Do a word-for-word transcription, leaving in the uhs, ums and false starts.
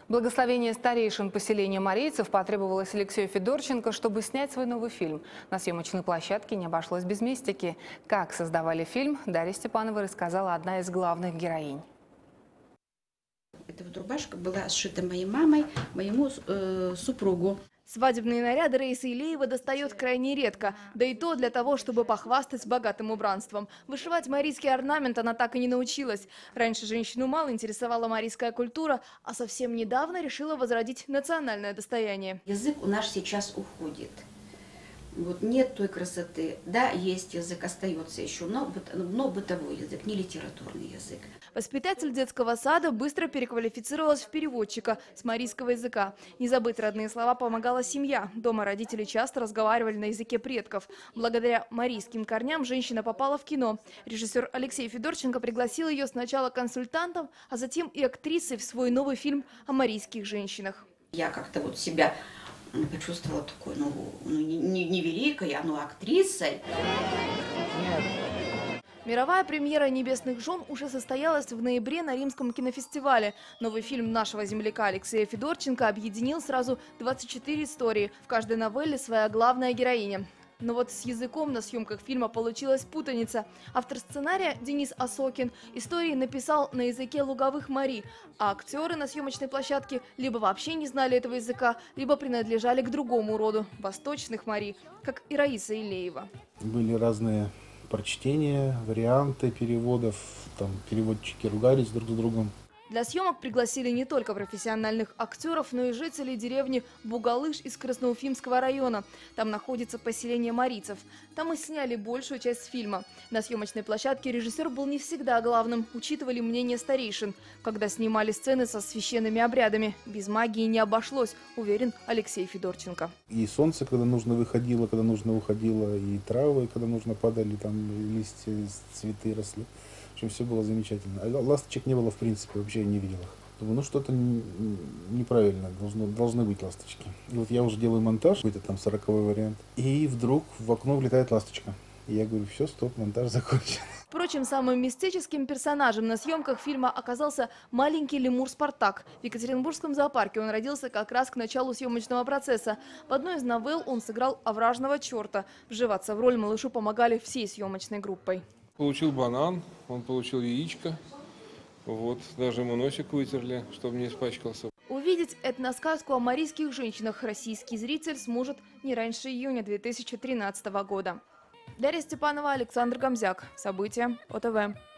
Благословение старейшин поселения марийцев потребовалось Алексею Федорченко, чтобы снять свой новый фильм. На съемочной площадке не обошлось без мистики. Как создавали фильм, Дарья Степанова рассказала одна из главных героинь. Эта вот рубашка была сшита моей мамой, моему э, супругу. Свадебные наряды Раиса Илеева достает крайне редко, да и то для того, чтобы похвастать богатым убранством. Вышивать марийский орнамент она так и не научилась. Раньше женщину мало интересовала марийская культура, а совсем недавно решила возродить национальное достояние. Язык у нас сейчас уходит. Вот нет той красоты. Да, есть язык, остается еще, но, но бытовой язык, не литературный язык. Воспитатель детского сада быстро переквалифицировалась в переводчика с марийского языка. Не забыть родные слова помогала семья. Дома родители часто разговаривали на языке предков. Благодаря марийским корням женщина попала в кино. Режиссер Алексей Федорченко пригласил ее сначала консультантом, а затем и актрисой в свой новый фильм о марийских женщинах. Я как-то вот себя почувствовала такой, ну, ну не, не великой, а ну актрисой. Мировая премьера «Небесных жен» уже состоялась в ноябре на Римском кинофестивале. Новый фильм нашего земляка Алексея Федорченко объединил сразу двадцать четыре истории. В каждой новелле своя главная героиня. Но вот с языком на съемках фильма получилась путаница. Автор сценария Денис Осокин истории написал на языке луговых мари, а актеры на съемочной площадке либо вообще не знали этого языка, либо принадлежали к другому роду – восточных мари, как и Раиса Илеева. Были разные прочтения, варианты переводов, там переводчики ругались друг с другом. Для съемок пригласили не только профессиональных актеров, но и жителей деревни Бугалыш из Красноуфимского района. Там находится поселение марийцев. Там и сняли большую часть фильма. На съемочной площадке режиссер был не всегда главным, учитывали мнение старейшин. Когда снимали сцены со священными обрядами, без магии не обошлось, уверен Алексей Федорченко. И солнце, когда нужно, выходило, когда нужно, уходило, и травы, когда нужно, падали, там листья, цветы росли. В общем, все было замечательно. А ласточек не было, в принципе, вообще не видел их. Думаю, ну что-то неправильно, должно, должны быть ласточки. И вот я уже делаю монтаж, какой-то там сороковой вариант, и вдруг в окно влетает ласточка. И я говорю, все, стоп, монтаж закончен. Впрочем, самым мистическим персонажем на съемках фильма оказался маленький лемур Спартак. В Екатеринбургском зоопарке он родился как раз к началу съемочного процесса. В одной из новелл он сыграл овражного черта. Вживаться в роль малышу помогали всей съемочной группой. Получил банан, он получил яичко, вот, даже ему носик вытерли, чтобы не испачкался. Увидеть этносказку о марийских женщинах российский зритель сможет не раньше июня две тысячи тринадцатого года. Дарья Степанова, Александр Гомзяк. События ОТВ.